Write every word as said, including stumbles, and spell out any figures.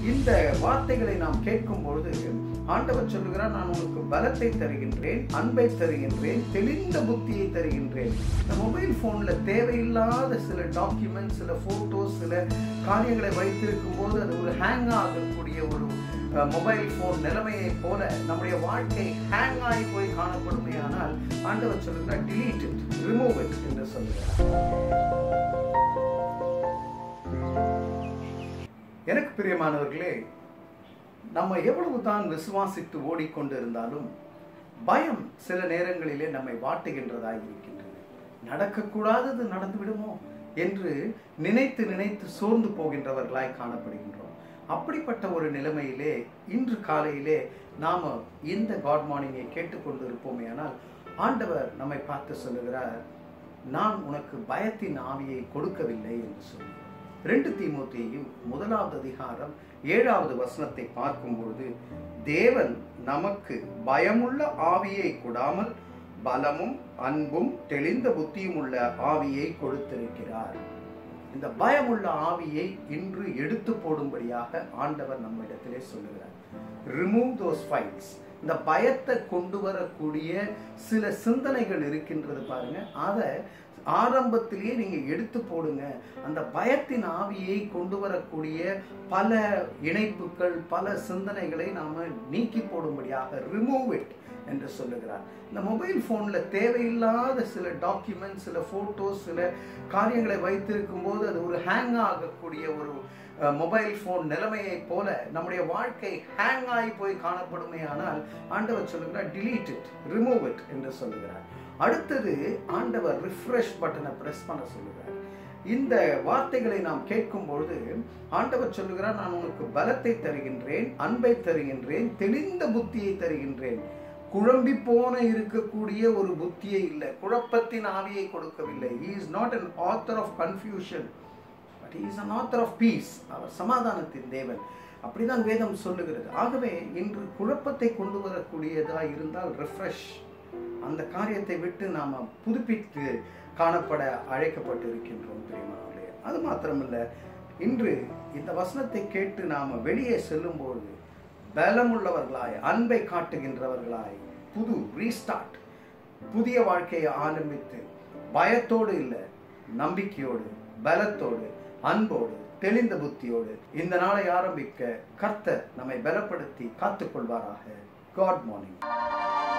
இந்த வார்த்தைகளை நாம் கேட்கும் பொழுது ஆண்டவர் சொல்லுகிறார், நான் உனக்கு பலத்தை தருகின்றேன், அன்பை தருகின்றேன், தெளிந்த புத்தியை தருகின்றேன். இந்த மொபைல் போன்ல தேவையில்லாத சில டாக்குமெண்ட், சில போட்டோஸ், சில காரியங்களை வைத்திருக்கும் போது அது ஒரு ஹேங் ஆகக்கூடிய ஒரு மொபைல் போன் நிலைமையை போல நம்முடைய வாழ்க்கை ஹேங் ஆகி போய் காணப்படுமே. ஆனால் ஆண்டவர் சொல்லுகிறார், delete it, remove it என்று சொல்லுகிறார். எனக்கு பிரியமானவர்களே, நம்ம எவ்வளவு தான் விசுவாசித்து ஓடிக்கொண்டு இருந்தாலும் பயம் சில நேரங்களிலே நம்மை வாட்டுகின்றதாய் இருக்கின்றது. நடக்கக்கூடாதது நடந்து விடுமோ என்று நினைத்து நினைத்து சோர்ந்து போகின்றவர்களாய் காணப்படுகின்றோம். அப்படிப்பட்ட ஒரு நிலைமையிலே இன்று காலையிலே நாம இந்த காட் மார்னிங்கை கேட்டுக்கொண்டு இருப்போமே. ஆனால் ஆண்டவர் நம்மை பார்த்து சொல்லுகிறார், நான் உனக்கு பயத்தின் ஆவியை கொடுக்கவில்லை என்று சொல்லி. ரெண்டு தீமோத்தேயு முதலாவது அதிகாரம் ஏழாவது வசனத்தை பார்க்கும் பொழுது, தேவன் நமக்கு பயமுள்ள ஆவியை கொடாமல் பலமும் அன்பும் தெளிந்த புத்தியும் உள்ள ஆவியை கொடுத்திருக்கிறார். இந்த பயமுள்ள ஆவியை இன்று எடுத்து போடும்படியாக ஆண்டவர் நம்மிடத்திலே சொல்லுகிறார். Remove those files. இந்த பயத்தை கொண்டு வரக்கூடிய சில சிந்தனைகள் இருக்கின்றது பாருங்க, அதை ஆரம்பத்திலேயே நீங்க எடுத்து போடுங்க. அந்த பயத்தின் ஆவியை கொண்டு வரக்கூடிய பல இணைப்புகள், பல சிந்தனைகளை நாம நீக்கி போடும்படியாக ரிமூவ் இட் என்று சொல்லுகிறார். இந்த மொபைல் போன்ல தேவையில்லாத சில டாக்குமெண்ட், சில போட்டோஸ், சில காரியங்களை வைத்திருக்கும் போது அது ஒரு ஹேங் ஆகக்கூடிய ஒரு மொபைல் போன் நிலைமையை போல நம்முடைய வாழ்க்கை ஹேங் ஆகி போய் காணப்படுமே. ஆனால் ஆண்டவர் சொல்லுகிறார், delete it, remove it என்று சொல்லுகிறார். அடுத்தது ஆண்டவர் ரிஃப்ரெஷ் பட்டனை பிரஸ் பண்ண சொல்லுகிறார். இந்த வார்த்தைகளை நாம் கேட்கும் பொழுது ஆண்டவர் சொல்லுகிறார், நான் உனக்கு பலத்தை தருகின்றேன், அன்பை தருகின்றேன், தெளிந்த புத்தியை தருகின்றேன். குழம்பி போன இருக்கக்கூடிய ஒரு புத்தியை இல்லை, குழப்பத்தின் ஆவியை கொடுக்கவில்லை. He is not an author of confusion, but he is an author of peace. அவர் சமாதானத்தின் தேவன். அப்படிதான் வேதம் சொல்லுகிறது. ஆகவே இன்று குழப்பத்தை கொண்டு வரக்கூடியதா இருந்தால் ரிஃப்ரெஷ், அந்த காரியத்தை விட்டு நாம புதுப்பித்து காணப்பட அழைக்கப்பட்டு இருக்கின்றோம் பிரியமானவர்களே. அது மாத்திரமல்ல, இன்று இந்த வசனத்தை கேட்டு நாம வெளியே செல்லும் பொழுது பலமுள்ளவர்களாய், அன்பை காட்டுகின்றவர்களாய், புது ரீஸ்டார்ட், புதிய வாழ்க்கையை ஆரம்பித்து பயத்தோடு இல்லை, நம்பிக்கையோடு, பலத்தோடு, அன்போடு, தெளிந்த புத்தியோடு இந்த நாளை ஆரம்பிக்க கர்த்தர் நம்மை பலப்படுத்தி காத்துக்கொள்வாராக. God morning.